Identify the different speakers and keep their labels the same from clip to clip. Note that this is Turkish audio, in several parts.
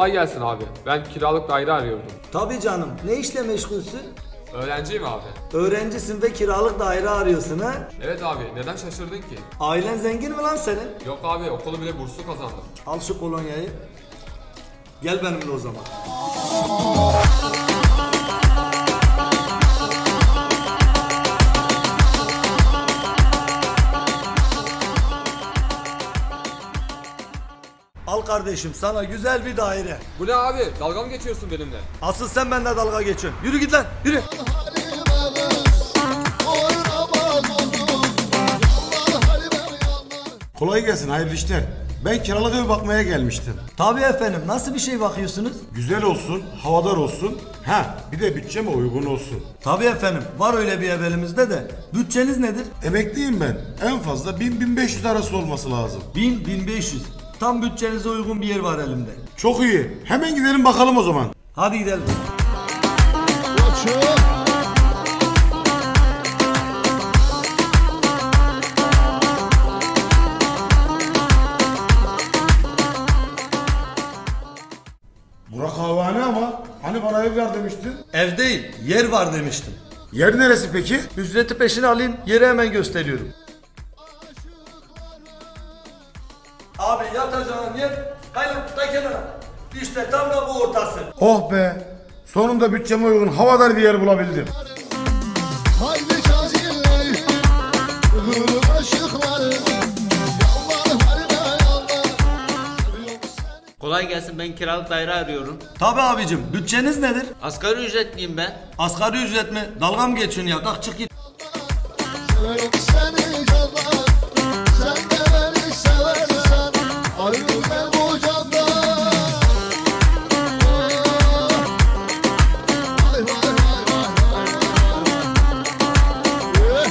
Speaker 1: Kolay gelsin abi. Ben kiralık daire arıyordum.
Speaker 2: Tabii canım. Ne işle meşgulsün?
Speaker 1: Öğrenciyim abi.
Speaker 2: Öğrencisin ve kiralık daire arıyorsun ha?
Speaker 1: Evet abi, neden şaşırdın ki?
Speaker 2: Ailen zengin mi lan senin?
Speaker 1: Yok abi, okulu bile burslu kazandım.
Speaker 2: Al şu kolonyayı. Gel benimle o zaman. Al kardeşim, sana güzel bir daire.
Speaker 1: Bu ne abi? Dalga mı geçiyorsun benimle?
Speaker 2: Asıl sen benimle dalga geçiyorsun. Yürü git lan, yürü.
Speaker 3: Kolay gelsin, hayırlı işler. Ben kiralık ev bakmaya gelmiştim.
Speaker 2: Tabii efendim, nasıl bir şey bakıyorsunuz?
Speaker 3: Güzel olsun, havadar olsun. Bir de bütçeme uygun olsun.
Speaker 2: Tabii efendim, var öyle bir ev elimizde de. Bütçeniz nedir?
Speaker 3: Emekliyim ben. En fazla 1000-1500 arası olması lazım.
Speaker 2: 1000-1500. Tam bütçenize uygun bir yer var elimde.
Speaker 3: Çok iyi. Hemen gidelim bakalım o zaman.
Speaker 2: Hadi gidelim.
Speaker 3: Burak kahvehane ama hani bana ev ver demiştin.
Speaker 2: Ev değil, yer var demiştim.
Speaker 3: Yer neresi peki?
Speaker 2: Ücreti peşine alayım, yeri hemen gösteriyorum. Abi yatacağın yer kaynakta kenara. İşte tam da bu ortası.
Speaker 3: Oh be. Sonunda bütçeme uygun havadar bir yer bulabildim.
Speaker 4: Haydi caziller, aşıklar, yalvar harbe yalvar.
Speaker 5: Kolay gelsin, ben kiralık daire arıyorum.
Speaker 2: Tabii abicim, bütçeniz nedir?
Speaker 5: Asgari ücretliyim ben.
Speaker 2: Asgari ücret mi? Dalga mı geçiyorsun ya? Kalk çık git.
Speaker 4: Severim seni canlar, sen de beni seversen, ayrılma bu candan. Vay vay vay vay vay.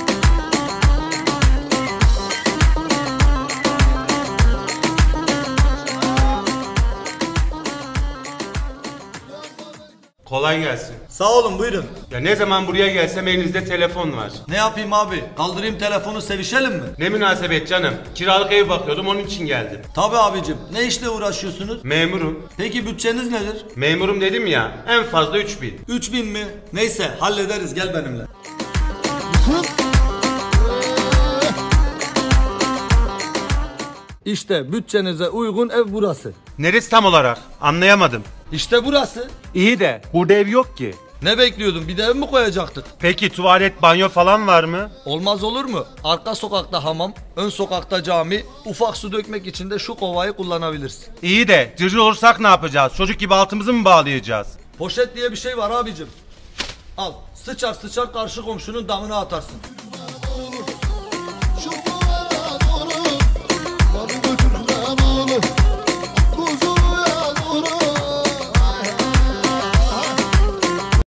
Speaker 6: Kolay gelsin.
Speaker 2: Sağ olun, buyurun.
Speaker 6: Ya ne zaman buraya gelsem elinizde telefon var.
Speaker 2: Ne yapayım abi? Kaldırayım telefonu, sevişelim mi?
Speaker 6: Ne münasebet canım. Kiralık ev bakıyordum, onun için geldim.
Speaker 2: Tabii abicim. Ne işle uğraşıyorsunuz?
Speaker 6: Memurum.
Speaker 2: Peki bütçeniz nedir?
Speaker 6: Memurum dedim ya, en fazla 3000.
Speaker 2: 3000 mi? Neyse, hallederiz, gel benimle. İşte bütçenize uygun ev burası.
Speaker 6: Neresi tam olarak? Anlayamadım.
Speaker 2: İşte burası.
Speaker 6: İyi de burada ev yok ki.
Speaker 2: Ne bekliyordun? Bir de ev mi koyacaktık?
Speaker 6: Peki tuvalet, banyo falan var mı?
Speaker 2: Olmaz olur mu? Arka sokakta hamam, ön sokakta cami, ufak su dökmek için de şu kovayı kullanabilirsin.
Speaker 6: İyi de cırcır olursak ne yapacağız? Çocuk gibi altımızı mı bağlayacağız?
Speaker 2: Poşet diye bir şey var abicim. Al, sıçar sıçar karşı komşunun damına atarsın.